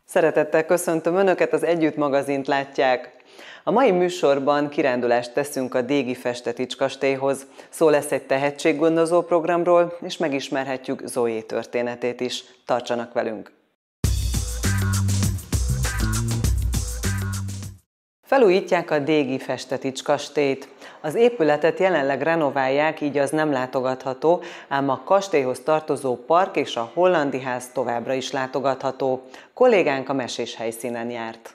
Szeretettel köszöntöm Önöket, az Együtt magazint látják. A mai műsorban kirándulást teszünk a dégi Festetics kastélyhoz. Szó lesz egy tehetséggondozó programról, és megismerhetjük Zoé történetét is. Tartsanak velünk! Felújítják a dégi Festetics kastélyt. Az épületet jelenleg renoválják, így az nem látogatható, ám a kastélyhoz tartozó park és a Hollandi ház továbbra is látogatható. Kollégánk a mesés helyszínen járt.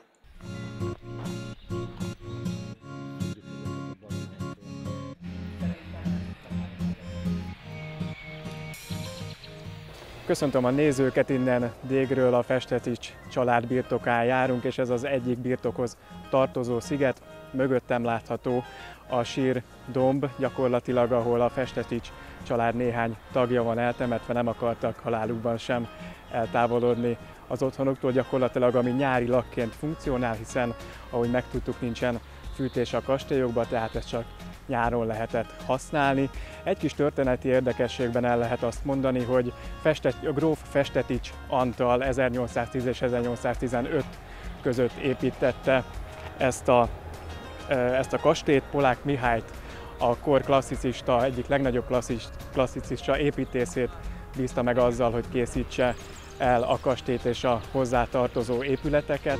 Köszöntöm a nézőket, innen Dégről, a Festetics család birtokán járunk, és ez az egyik birtokhoz tartozó sziget. Mögöttem látható a sírdomb, gyakorlatilag ahol a Festetics család néhány tagja van eltemetve, nem akartak halálukban sem eltávolodni az otthonuktól, gyakorlatilag ami nyári lakként funkcionál, hiszen ahogy megtudtuk, nincsen fűtés a kastélyokban, tehát ezt csak nyáron lehetett használni. Egy kis történeti érdekességben el lehet azt mondani, hogy gróf Festetics Antal 1810 és 1815 között építette ezt a kastélyt. Polák Mihályt, a kor klasszicista, egyik legnagyobb klasszicista építészét bízta meg azzal, hogy készítse el a kastélyt és a hozzátartozó épületeket.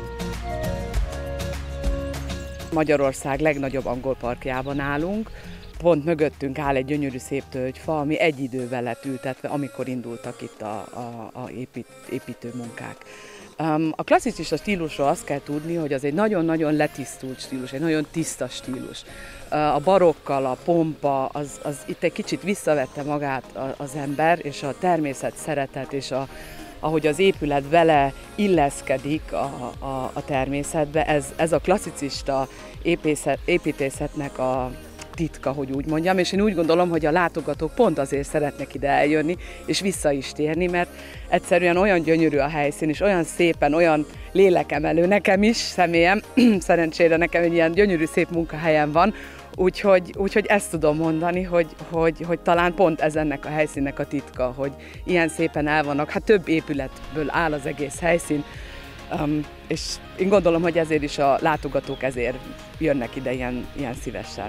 Magyarország legnagyobb angol parkjában állunk. Pont mögöttünk áll egy gyönyörű szép tölgyfa, ami egy idővel lett ültetve, amikor indultak itt a építőmunkák. A klasszicista stílusról azt kell tudni, hogy az egy nagyon-nagyon letisztult stílus, egy nagyon tiszta stílus. A barokkal, a pompa, az itt egy kicsit visszavette magát az ember, és a természet szeretet, és ahogy az épület vele illeszkedik a természetbe, ez a klasszicista építészetnek a titka, hogy úgy mondjam, és én úgy gondolom, hogy a látogatók pont azért szeretnek ide eljönni, és vissza is térni, mert egyszerűen olyan gyönyörű a helyszín, és olyan szépen, olyan lélekemelő, nekem is, személyem, szerencsére nekem egy ilyen gyönyörű szép munkahelyem van, úgyhogy ezt tudom mondani, hogy talán pont ez ennek a helyszínnek a titka, hogy ilyen szépen el vannak, hát több épületből áll az egész helyszín, és én gondolom, hogy ezért is a látogatók ezért jönnek ide ilyen szívesen.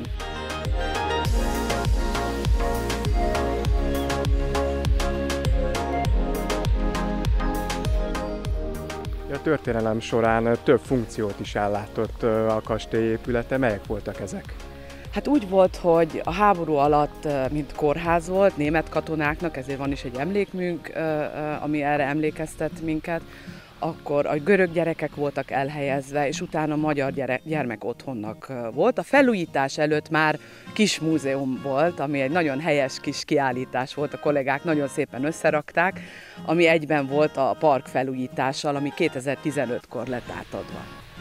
A történelem során több funkciót is ellátott a kastély épülete. Melyek voltak ezek? Hát úgy volt, hogy a háború alatt mint kórház volt, német katonáknak, ezért van is egy emlékműnk, ami erre emlékeztet minket. Akkor a görög gyerekek voltak elhelyezve, és utána magyar gyermek otthonnak volt. A felújítás előtt már kis múzeum volt, ami egy nagyon helyes kis kiállítás volt, a kollégák nagyon szépen összerakták, ami egyben volt a park felújítással, ami 2015-kor lett átadva.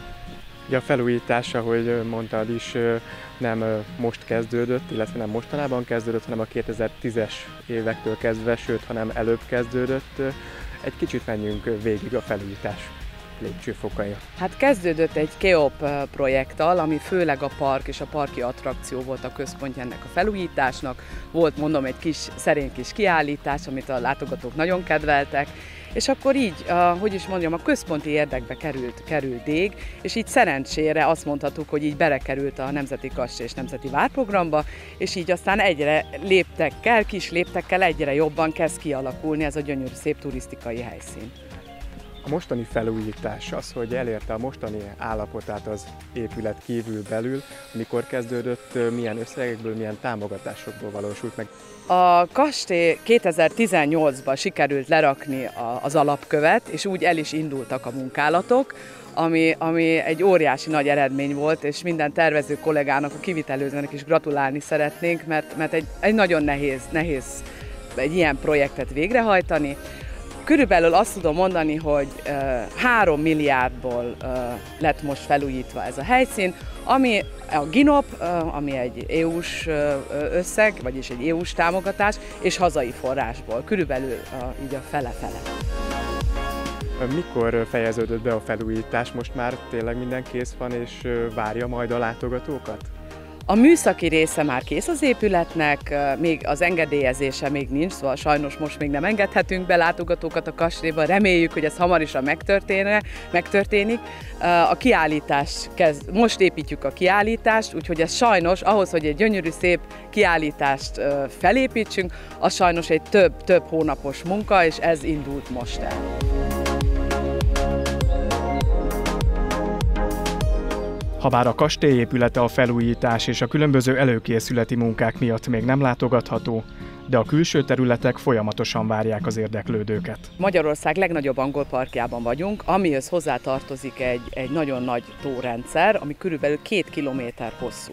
A felújítás, ahogy mondtad is, nem most kezdődött, illetve nem mostanában kezdődött, hanem a 2010-es évektől kezdve, sőt, hanem előbb kezdődött. Egy kicsit menjünk végig a felújítás lépcsőfokain. Hát kezdődött egy KEOP projekttal, ami főleg a park és a parki attrakció volt a központja ennek a felújításnak. Volt, mondom, egy kis szerény kis kiállítás, amit a látogatók nagyon kedveltek, és akkor így, hogy is mondjam, a központi érdekbe került Dég, és így szerencsére azt mondhatjuk, hogy így belekerült a Nemzeti Kastély és Nemzeti Várprogramba, és így aztán egyre kis léptekkel egyre jobban kezd kialakulni ez a gyönyörű szép turisztikai helyszín. A mostani felújítás, az, hogy elérte a mostani állapotát az épület kívül-belül, mikor kezdődött, milyen összegekből, milyen támogatásokból valósult meg? A kastély 2018-ban sikerült lerakni az alapkövet, és úgy el is indultak a munkálatok, ami egy óriási nagy eredmény volt, és minden tervező kollégának, a kivitelezőnek is gratulálni szeretnénk, mert egy nagyon nehéz egy ilyen projektet végrehajtani. Körülbelül azt tudom mondani, hogy 3 milliárdból lett most felújítva ez a helyszín, ami a GINOP, ami egy EU-s összeg, vagyis egy EU-s támogatás, és hazai forrásból, körülbelül így a fele-fele. Mikor fejeződött be a felújítás? Most már tényleg minden kész van, és várja majd a látogatókat? A műszaki része már kész az épületnek, még az engedélyezése még nincs, szóval sajnos most még nem engedhetünk be látogatókat a kastélyba, reméljük, hogy ez hamarosan megtörténik. A kiállítás most építjük a kiállítást, úgyhogy ez sajnos, ahhoz, hogy egy gyönyörű, szép kiállítást felépítsünk, az sajnos egy több hónapos munka, és ez indult most el. Habár a kastély épülete a felújítás és a különböző előkészületi munkák miatt még nem látogatható, de a külső területek folyamatosan várják az érdeklődőket. Magyarország legnagyobb angol parkjában vagyunk, amihez hozzátartozik egy nagyon nagy tórendszer, ami körülbelül 2 kilométer hosszú.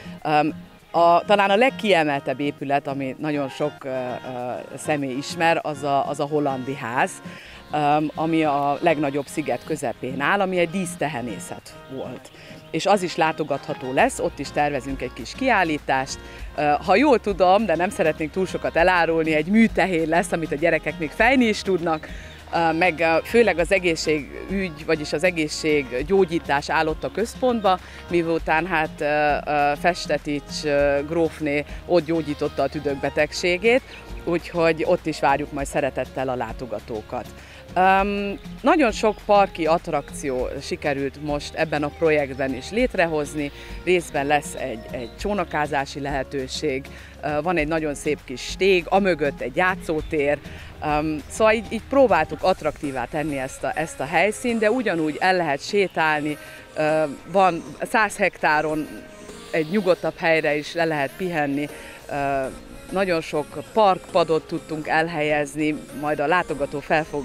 Talán a legkiemeltebb épület, ami nagyon sok személy ismer, az a Hollandi ház, ami a legnagyobb sziget közepén áll, ami egy dísztehenészet volt. És az is látogatható lesz, ott is tervezünk egy kis kiállítást. Ha jól tudom, de nem szeretnénk túl sokat elárulni, egy műtehén lesz, amit a gyerekek még fejni is tudnak, meg főleg az egészségügy, vagyis az egészséggyógyítás állott a központba, miután hát Festetics grófné ott gyógyította a tüdőkbetegségét, úgyhogy ott is várjuk majd szeretettel a látogatókat. Nagyon sok parki attrakció sikerült most ebben a projektben is létrehozni, részben lesz egy csónakázási lehetőség, van egy nagyon szép kis stég, amögött egy játszótér, szóval így próbáltuk attraktívá tenni ezt a helyszínt, de ugyanúgy el lehet sétálni, van 100 hektáron egy nyugodtabb helyre is le lehet pihenni, nagyon sok parkpadot tudtunk elhelyezni, majd a látogató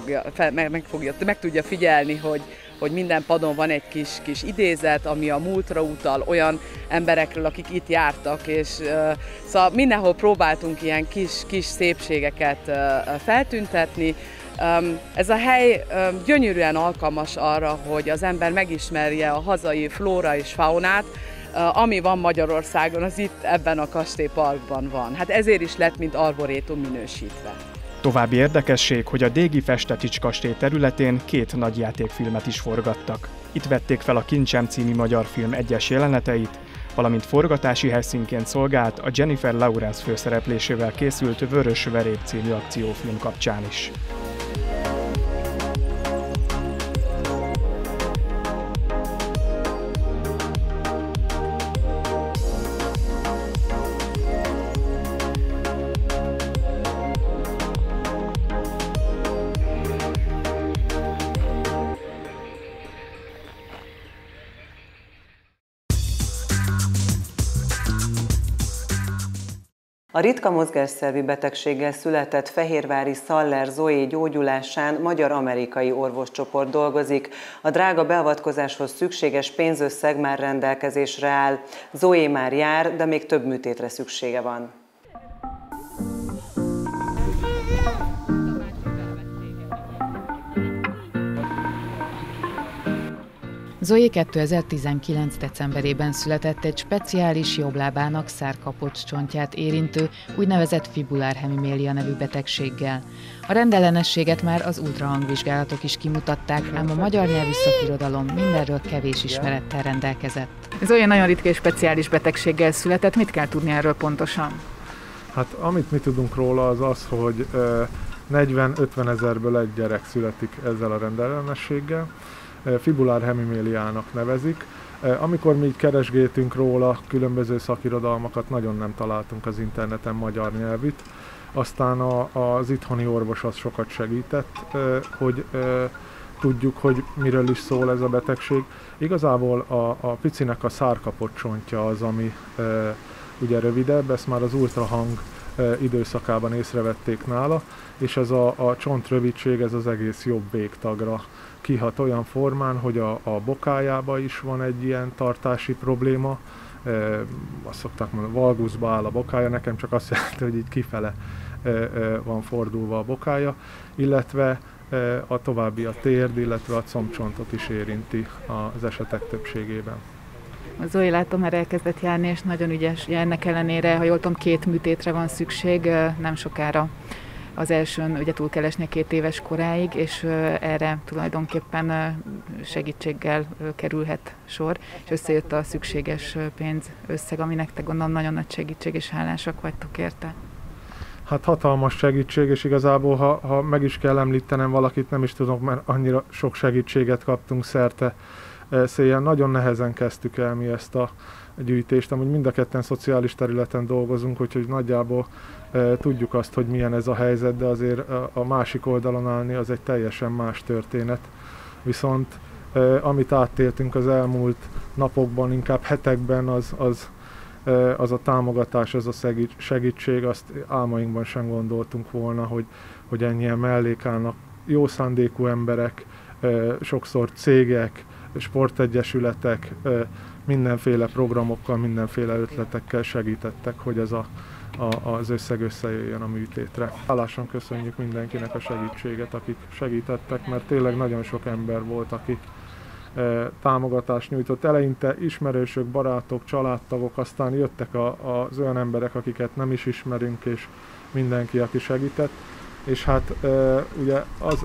meg tudja figyelni, hogy minden padon van egy kis idézet, ami a múltra utal, olyan emberekről, akik itt jártak, és szóval mindenhol próbáltunk ilyen kis szépségeket feltüntetni. Ez a hely gyönyörűen alkalmas arra, hogy az ember megismerje a hazai flóra és faunát, ami van Magyarországon, az itt ebben a kastélyparkban van. Hát ezért is lett, mint arborétum minősítve. További érdekesség, hogy a Dégi Festetics kastély területén 2 nagy játékfilmet is forgattak. Itt vették fel a Kincsem című magyar film egyes jeleneteit, valamint forgatási helyszínként szolgált a Jennifer Lawrence főszereplésével készült Vörös Verép című akciófilm kapcsán is. A ritka mozgásszervi betegséggel született fehérvári Szaller Zoé gyógyulásán magyar-amerikai orvoscsoport dolgozik. A drága beavatkozáshoz szükséges pénzösszeg már rendelkezésre áll. Zoé már jár, de még több műtétre szüksége van. Zoé 2019. decemberében született egy speciális jobblábának szárkapocscsontját érintő úgynevezett fibulár hemimélia nevű betegséggel. A rendellenességet már az ultrahangvizsgálatok is kimutatták, ám a magyar nyelvű szakirodalom mindenről kevés ismerettel rendelkezett. Zoé nagyon ritka és speciális betegséggel született, mit kell tudni erről pontosan? Hát amit mi tudunk róla az az, hogy 40-50 ezerből egy gyerek születik ezzel a rendellenességgel. Fibulár hemiméliának nevezik. Amikor mi így keresgéltünk róla, különböző szakirodalmakat nagyon nem találtunk az interneten magyar nyelvit. Aztán az itthoni orvos az sokat segített, hogy tudjuk, hogy miről is szól ez a betegség. Igazából a picinek a szárkapoccsontja az, ami ugye rövidebb, ezt már az ultrahang időszakában észrevették nála, és ez a csontrövidség, ez az egész jobb végtagra kihat olyan formán, hogy a bokájában is van egy ilyen tartási probléma, azt szokták mondani, valguszba áll a bokája, nekem csak azt jelenti, hogy így kifele van fordulva a bokája, illetve a további a térd, illetve a combcsontot is érinti az esetek többségében. A Zoé látom, már elkezdett járni, és nagyon ügyes. Ennek ellenére, ha jól tudom, 2 műtétre van szükség, nem sokára az elsőn ugye túl kell esni 2 éves koráig, és erre tulajdonképpen segítséggel kerülhet sor, és összejött a szükséges pénzösszeg, ami nektek gondolom nagyon nagy segítség, és hálásak vagytok érte. Hát hatalmas segítség, és igazából, ha meg is kell említenem valakit, nem is tudok, mert annyira sok segítséget kaptunk szerte széjjel. Nagyon nehezen kezdtük el mi ezt a gyűjtést, amúgy mind a ketten szociális területen dolgozunk, úgyhogy nagyjából tudjuk azt, hogy milyen ez a helyzet, de azért a másik oldalon állni az egy teljesen más történet. Viszont amit áttéltünk az elmúlt napokban, inkább hetekben, az a támogatás, az a segítség, azt álmainkban sem gondoltunk volna, hogy ennyien mellék állnak jó szándékú emberek, sokszor cégek, sportegyesületek, mindenféle programokkal, mindenféle ötletekkel segítettek, hogy ez az összeg összejöjjön a műtétre. Hálásan köszönjük mindenkinek a segítséget, akik segítettek, mert tényleg nagyon sok ember volt, aki támogatást nyújtott. Eleinte ismerősök, barátok, családtagok, aztán jöttek az olyan emberek, akiket nem is ismerünk, és mindenki, aki segített. És hát ugye az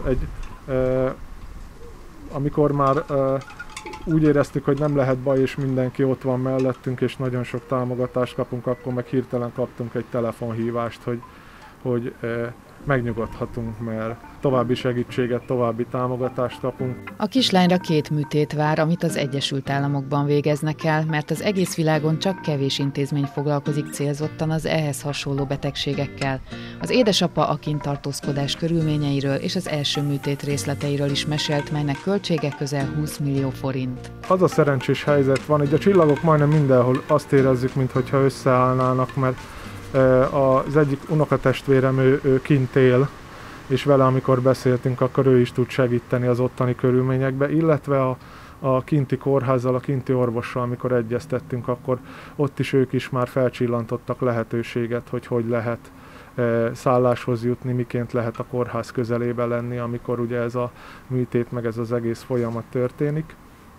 amikor már úgy éreztük, hogy nem lehet baj, és mindenki ott van mellettünk, és nagyon sok támogatást kapunk, akkor meg hirtelen kaptunk egy telefonhívást, hogy megnyugodhatunk, mert további segítséget, további támogatást kapunk. A kislányra 2 műtét vár, amit az Egyesült Államokban végeznek el, mert az egész világon csak kevés intézmény foglalkozik célzottan az ehhez hasonló betegségekkel. Az édesapa a kinttartózkodás körülményeiről és az első műtét részleteiről is mesélt, melynek költsége közel 20 millió forint. Az a szerencsés helyzet van, hogy a csillagok majdnem mindenhol azt érezzük, mintha összeállnának, mert az egyik unokatestvérem, ő kint él, és vele amikor beszéltünk, akkor ő is tud segíteni az ottani körülményekbe, illetve a kinti kórházzal, a kinti orvossal, amikor egyeztettünk, akkor ott is ők is már felcsillantottak lehetőséget, hogy lehet szálláshoz jutni, miként lehet a kórház közelébe lenni, amikor ugye ez a műtét, meg ez az egész folyamat történik.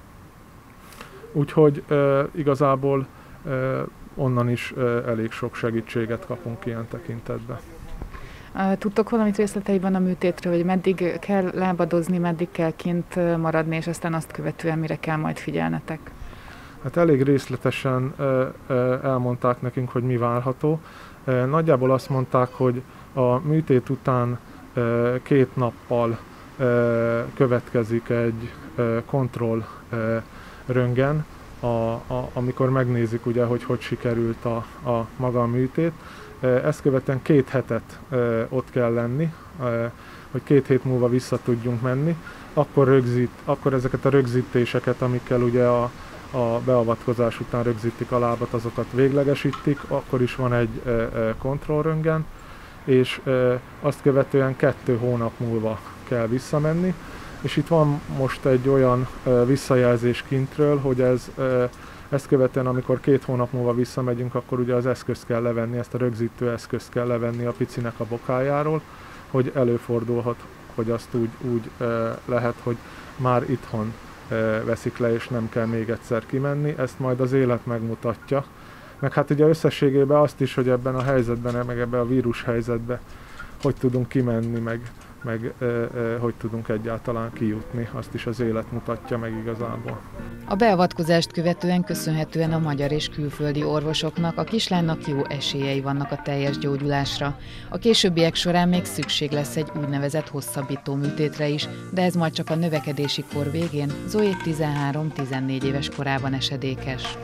Úgyhogy igazából onnan is elég sok segítséget kapunk ilyen tekintetben. Tudtok valamit részleteiben a műtétről, hogy meddig kell lábadozni, meddig kell kint maradni, és aztán azt követően mire kell majd figyelnetek? Hát elég részletesen elmondták nekünk, hogy mi várható. Nagyjából azt mondták, hogy a műtét után 2 nappal következik egy kontroll röntgen, amikor megnézik, ugye, hogy sikerült a maga a műtét. Ezt követően 2 hetet ott kell lenni, hogy 2 hét múlva vissza tudjunk menni. Akkor ezeket a rögzítéseket, amikkel ugye a beavatkozás után rögzítik a lábat, azokat véglegesítik, akkor is van egy kontrollröntgen, és azt követően 2 hónap múlva kell visszamenni. És itt van most egy olyan visszajelzés kintről, hogy ezt követően, amikor 2 hónap múlva visszamegyünk, akkor ugye az eszközt kell levenni, ezt a rögzítő eszközt kell levenni a picinek a bokájáról, hogy előfordulhat, hogy azt úgy lehet, hogy már itthon veszik le, és nem kell még egyszer kimenni. Ezt majd az élet megmutatja. Meg hát ugye összességében azt is, hogy ebben a helyzetben, meg ebben a vírus helyzetben, hogy tudunk kimenni, meg hogy tudunk egyáltalán kijutni, azt is az élet mutatja meg igazából. A beavatkozást követően köszönhetően a magyar és külföldi orvosoknak a kislánynak jó esélyei vannak a teljes gyógyulásra. A későbbiek során még szükség lesz egy úgynevezett hosszabbító műtétre is, de ez majd csak a növekedési kor végén, Zoé 13-14 éves korában esedékes.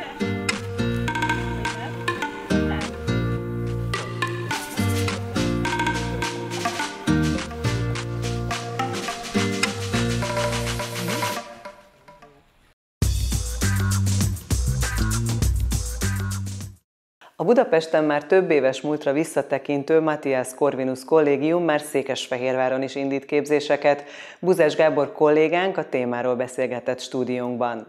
A Budapesten már több éves múltra visszatekintő Matthias Corvinus Kollégium már Székesfehérváron is indít képzéseket. Buzás Gábor kollégánk a témáról beszélgetett stúdiónkban.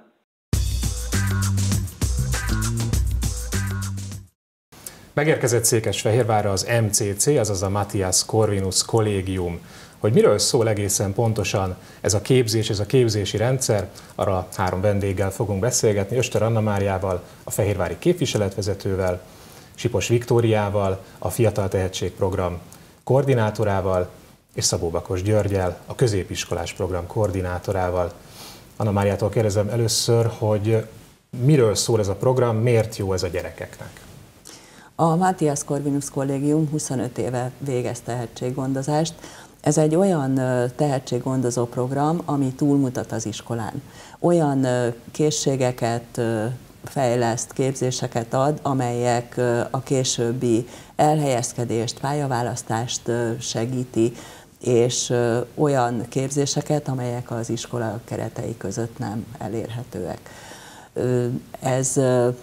Megérkezett Székesfehérvárra az MCC, azaz a Matthias Corvinus Kollégium. Hogy miről szól egészen pontosan ez a képzés, ez a képzési rendszer, arra 3 vendéggel fogunk beszélgetni, Öster Anna Máriával, a fehérvári képviseletvezetővel, Sipos Viktóriával, a Fiatal Tehetség Program koordinátorával, és Szabó Bakos Györgyel, a középiskolás program koordinátorával. Anna Máriától kérdezem először, hogy miről szól ez a program, miért jó ez a gyerekeknek? A Matthias Corvinus Kollégium 25 éve végez tehetséggondozást. Ez egy olyan tehetséggondozó program, ami túlmutat az iskolán. Olyan készségeket fejleszt, képzéseket ad, amelyek a későbbi elhelyezkedést, pályaválasztást segíti, és olyan képzéseket, amelyek az iskola keretei között nem elérhetőek. Ez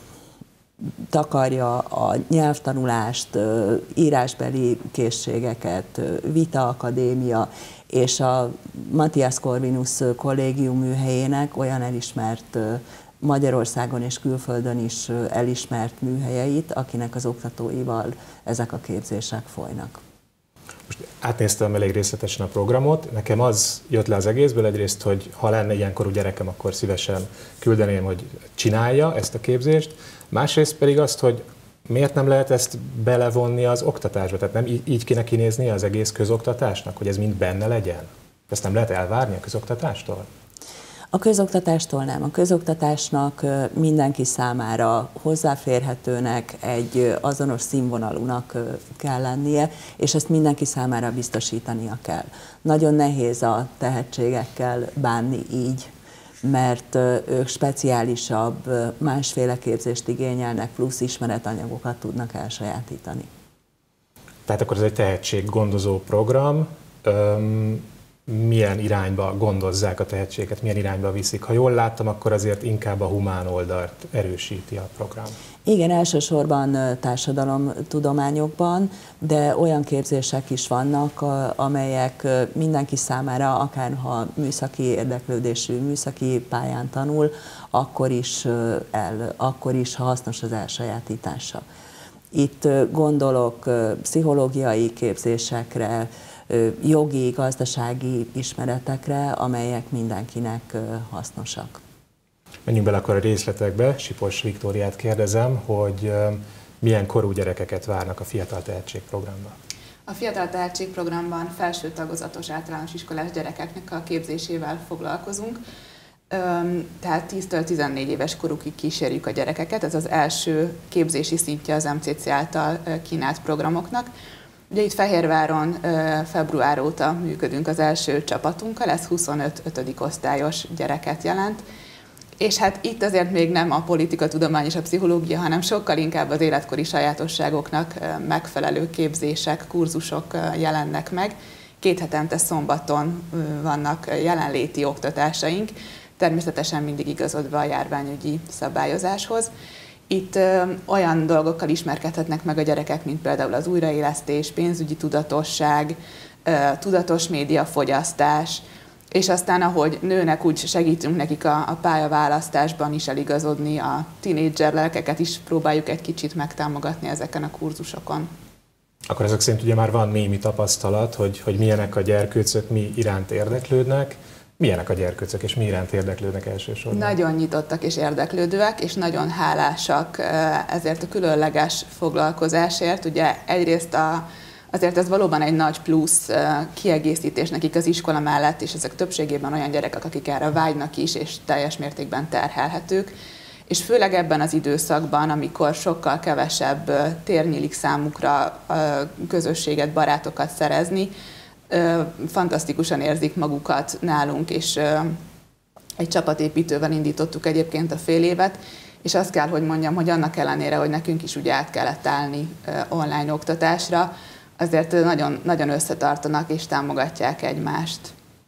takarja a nyelvtanulást, írásbeli készségeket, vitaakadémia, és a Matthias Corvinus Kollégium műhelyének olyan elismert, Magyarországon és külföldön is elismert műhelyeit, akinek az oktatóival ezek a képzések folynak. Most átnéztem elég részletesen a programot, nekem az jött le az egészből egyrészt, hogy ha lenne ilyenkorú gyerekem, akkor szívesen küldeném, hogy csinálja ezt a képzést, másrészt pedig azt, hogy miért nem lehet ezt belevonni az oktatásba, tehát nem így kéne kinézni az egész közoktatásnak, hogy ez mind benne legyen? Ezt nem lehet elvárni a közoktatástól? A közoktatástól nem. A közoktatásnak mindenki számára hozzáférhetőnek, egy azonos színvonalúnak kell lennie, és ezt mindenki számára biztosítania kell. Nagyon nehéz a tehetségekkel bánni így, mert ők speciálisabb, másféle képzést igényelnek, plusz ismeretanyagokat tudnak elsajátítani. Tehát akkor ez egy tehetséggondozó program. Milyen irányba gondozzák a tehetséget, milyen irányba viszik? Ha jól láttam, akkor azért inkább a humán oldalt erősíti a program. Igen, elsősorban társadalomtudományokban, de olyan képzések is vannak, amelyek mindenki számára, akár ha műszaki érdeklődésű, műszaki pályán tanul, akkor is hasznos az elsajátítása. Itt gondolok pszichológiai képzésekre, jogi, gazdasági ismeretekre, amelyek mindenkinek hasznosak. Menjünk bele akkor a részletekbe. Sipos Viktóriát kérdezem, hogy milyen korú gyerekeket várnak a Fiatal Tehetség programban? A Fiatal Tehetség programban felső tagozatos általános iskolás gyerekeknek a képzésével foglalkozunk. Tehát 10-től 14 éves korukig kísérjük a gyerekeket. Ez az első képzési szintje az MCC által kínált programoknak. Ugye itt Fehérváron február óta működünk az első csapatunkkal, ez 25 5. osztályos gyereket jelent, és hát itt azért még nem a politikatudomány és a pszichológia, hanem sokkal inkább az életkori sajátosságoknak megfelelő képzések, kurzusok jelennek meg. 2 hetente szombaton vannak jelenléti oktatásaink, természetesen mindig igazodva a járványügyi szabályozáshoz. Itt olyan dolgokkal ismerkedhetnek meg a gyerekek, mint például az újraélesztés, pénzügyi tudatosság, tudatos médiafogyasztás, és aztán ahogy nőnek, úgy segítünk nekik a pályaválasztásban is eligazodni, a tínédzser lelkeket is próbáljuk egy kicsit megtámogatni ezeken a kurzusokon. Akkor ezek szerint ugye már van némi tapasztalat, hogy milyenek a gyerkőcök, mi iránt érdeklődnek. Milyenek a gyerkőcök, és mi iránt érdeklődnek elsősorban? Nagyon nyitottak és érdeklődőek, és nagyon hálásak ezért a különleges foglalkozásért. Ugye egyrészt azért ez valóban egy nagy plusz kiegészítés nekik az iskola mellett, és ezek többségében olyan gyerekek, akik erre vágynak is, és teljes mértékben terhelhetők. És főleg ebben az időszakban, amikor sokkal kevesebb tér nyílik számukra közösséget, barátokat szerezni, fantasztikusan érzik magukat nálunk, és egy csapatépítővel indítottuk egyébként a fél évet, és azt kell, hogy mondjam, hogy annak ellenére, hogy nekünk is ugye át kellett állni online oktatásra, azért nagyon, nagyon összetartanak és támogatják egymást.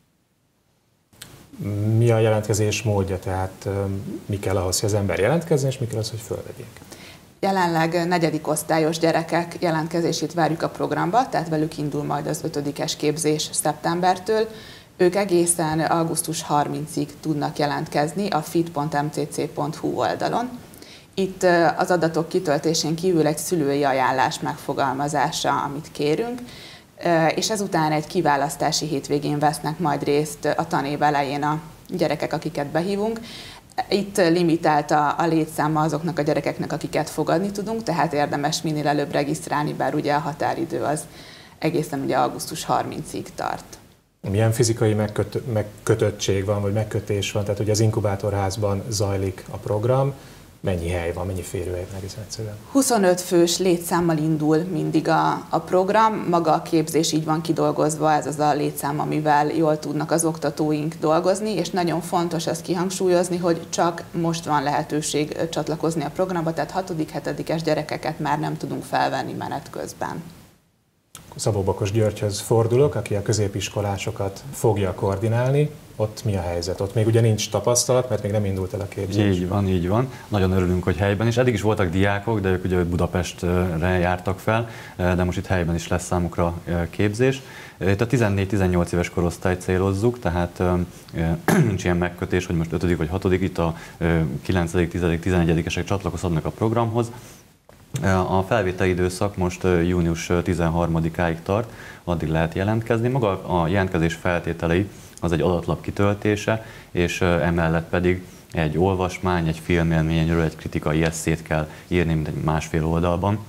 Mi a jelentkezés módja? Tehát mi kell ahhoz, hogy az ember jelentkezzen, és mi kell ahhoz, hogy fölvegyék? Jelenleg 4. osztályos gyerekek jelentkezését várjuk a programba, tehát velük indul majd az 5-es képzés szeptembertől. Ők egészen augusztus 30-ig tudnak jelentkezni a fit.mcc.hu oldalon. Itt az adatok kitöltésén kívül egy szülői ajánlás megfogalmazása, amit kérünk, és ezután egy kiválasztási hétvégén vesznek majd részt a tanév elején a gyerekek, akiket behívunk. Itt limitált a létszáma azoknak a gyerekeknek, akiket fogadni tudunk, tehát érdemes minél előbb regisztrálni, bár ugye a határidő az egészen ugye augusztus 30-ig tart. Milyen fizikai megkötöttség van, vagy megkötés van? Tehát ugye az inkubátorházban zajlik a program. Mennyi hely van, mennyi férőhely egészen egyszerűen? 25 fős létszámmal indul mindig a program, maga a képzés így van kidolgozva, ez az a létszám, amivel jól tudnak az oktatóink dolgozni, és nagyon fontos ezt kihangsúlyozni, hogy csak most van lehetőség csatlakozni a programba, tehát 6.-7-es gyerekeket már nem tudunk felvenni menet közben. Szabó Bakos Györgyhöz fordulok, aki a középiskolásokat fogja koordinálni. Ott mi a helyzet? Ott még ugye nincs tapasztalat, mert még nem indult el a képzés. Így van. Nagyon örülünk, hogy helyben is. Eddig is voltak diákok, de ők ugye Budapestre jártak fel, de most itt helyben is lesz számukra képzés. Itt a 14-18 éves korosztályt célozzuk, tehát nincs ilyen megkötés, hogy most 5. vagy 6. itt a 9., 10., 11-esek csatlakozhatnak a programhoz. A felvételi időszak most június 13-áig tart, addig lehet jelentkezni. Maga a jelentkezés feltételei az egy adatlap kitöltése, és emellett pedig egy olvasmány, egy filmélményről, egy kritikai esszét kell írni, mint egy másfél oldalban.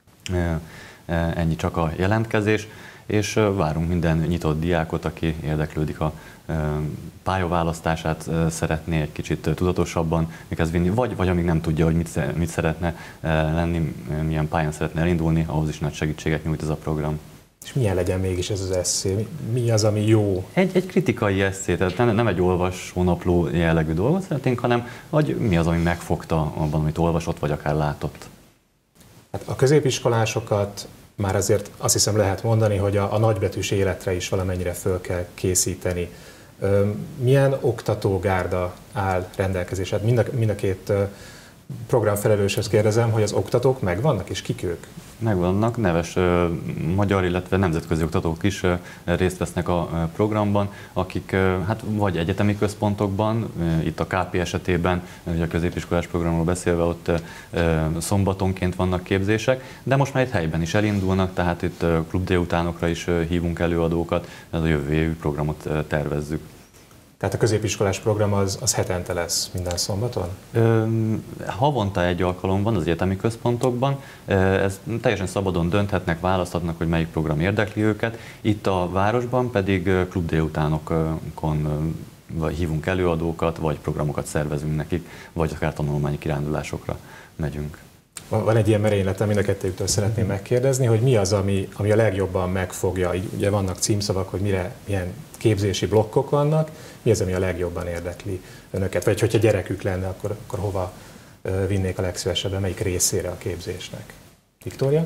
Ennyi csak a jelentkezés, és várunk minden nyitott diákot, aki érdeklődik a pályaválasztását, szeretné egy kicsit tudatosabban miközben vinni, vagy amíg nem tudja, hogy mit szeretne lenni, milyen pályán szeretne elindulni, ahhoz is nagy segítséget nyújt ez a program. És milyen legyen mégis ez az esszé? Mi az, ami jó? Egy kritikai esszé, tehát nem egy olvasónapló jellegű dolgot szeretnénk, hanem hogy mi az, ami megfogta abban, amit olvasott, vagy akár látott. Hát a középiskolásokat már azért azt hiszem lehet mondani, hogy a nagybetűs életre is valamennyire föl kell készíteni. Milyen oktatógárda áll rendelkezésre? Mind a két programfelelőshez kérdezem, hogy az oktatók megvannak, és kik ők? Megvannak, neves magyar, illetve nemzetközi oktatók is részt vesznek a programban, akik hát vagy egyetemi központokban, itt a KP esetében, ugye a középiskolás programról beszélve, ott szombatonként vannak képzések, de most már itt helyben is elindulnak, tehát itt klubdélutánokra is hívunk előadókat, ez a jövő évi programot tervezzük. Tehát a középiskolás program az hetente lesz minden szombaton? Havonta egy alkalom van az egyetemi központokban, ez teljesen szabadon dönthetnek, választhatnak, hogy melyik program érdekli őket. Itt a városban pedig klubdélutánokon hívunk előadókat, vagy programokat szervezünk nekik, vagy akár tanulmányi kirándulásokra megyünk. Van egy ilyen merényletem, mind a kettőjüktől szeretném megkérdezni, hogy mi az, ami a legjobban megfogja. Ugye vannak címszavak, hogy milyen képzési blokkok vannak, mi az, ami a legjobban érdekli önöket? Vagy hogyha gyerekük lenne, akkor hova vinnék a legszívesebben, melyik részére a képzésnek? Viktória?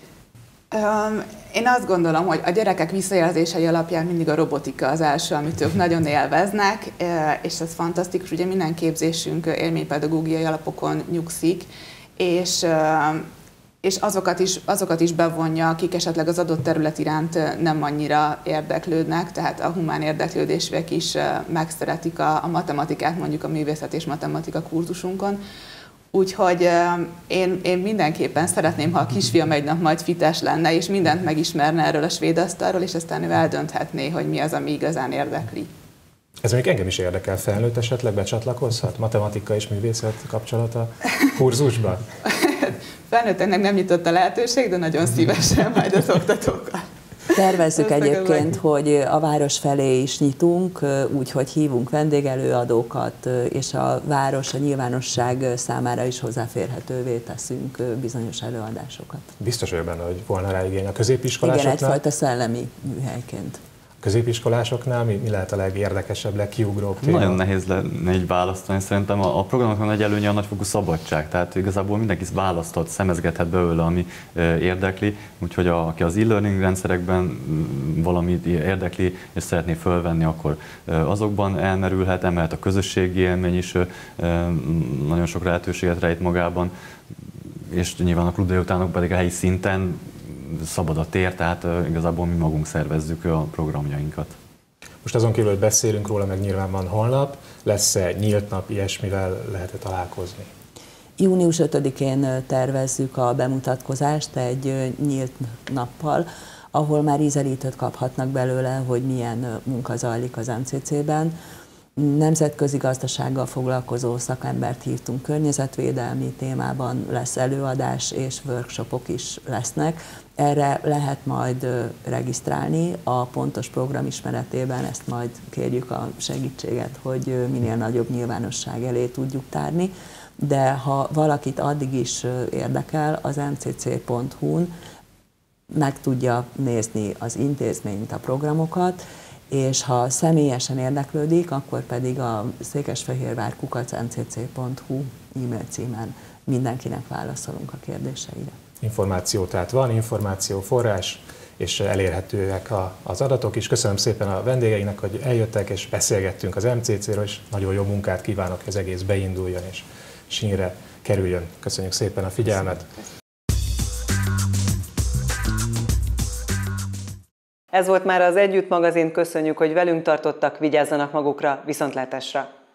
Én azt gondolom, hogy a gyerekek visszajelzései alapján mindig a robotika az első, amit ők nagyon élveznek, és ez fantasztikus, ugye minden képzésünk élménypedagógiai alapokon nyugszik, és azokat is bevonja, akik esetleg az adott terület iránt nem annyira érdeklődnek, tehát a humán érdeklődésűek is megszeretik a matematikát, mondjuk a művészet és matematika kurzusunkon. Úgyhogy én mindenképpen szeretném, ha a kisfiam egy nap majd fites lenne, és mindent megismerne erről a svéd asztalról, és aztán ő eldönthetné, hogy mi az, ami igazán érdekli. Ez még engem is érdekel, felnőtt esetleg becsatlakozhat? Matematika és művészet kapcsolata kurzusban? Felnőtteknek nem nyitott a lehetőség, de nagyon szívesen majd az oktatókkal. Tervezzük egyébként, hogy a város felé is nyitunk, úgyhogy hívunk vendégelőadókat, és a város, a nyilvánosság számára is hozzáférhetővé teszünk bizonyos előadásokat. Biztos vagyok benne, hogy volna rá igény a középiskolásoknál. Igen, egyfajta szellemi műhelyként. Középiskolásoknál mi lehet a legérdekesebb, legkiugróbb téma? Nagyon nehéz lenne így választani. Szerintem a programoknak nagy előnye a nagyfokú szabadság. Tehát igazából mindenki választhat, szemezgethet belőle, ami érdekli. Úgyhogy aki az e-learning rendszerekben valamit érdekli, és szeretné fölvenni, akkor azokban elmerülhet. Emellett a közösségi élmény is nagyon sok lehetőséget rejt magában. És nyilván a klubdélutánok pedig a helyi szinten szabad a tér, tehát igazából mi magunk szervezzük a programjainkat. Most azon kívül, hogy beszélünk róla, meg nyilván van holnap, lesz-e nyílt nap, ilyesmivel lehet-e találkozni? Június 5-én tervezzük a bemutatkozást egy nyílt nappal, ahol már ízelítőt kaphatnak belőle, hogy milyen munka zajlik az MCC-ben. nemzetközi gazdasággal foglalkozó szakembert hívtunk, környezetvédelmi témában lesz előadás, és workshopok is lesznek. Erre lehet majd regisztrálni a pontos program ismeretében, ezt majd kérjük a segítséget, hogy minél nagyobb nyilvánosság elé tudjuk tárni. De ha valakit addig is érdekel, az mcc.hu-n meg tudja nézni az intézményt, a programokat, és ha személyesen érdeklődik, akkor pedig a székesfehérvár@mcc.hu e-mail címen mindenkinek válaszolunk a kérdéseire. Információ tehát van, információforrás, és elérhetőek az adatok is. Köszönöm szépen a vendégeinek, hogy eljöttek, és beszélgettünk az MCC-ről, és nagyon jó munkát kívánok, hogy az egész beinduljon, és sínre kerüljön. Köszönjük szépen a figyelmet! Ez volt már az Együtt magazin, köszönjük, hogy velünk tartottak, vigyázzanak magukra, viszontlátásra!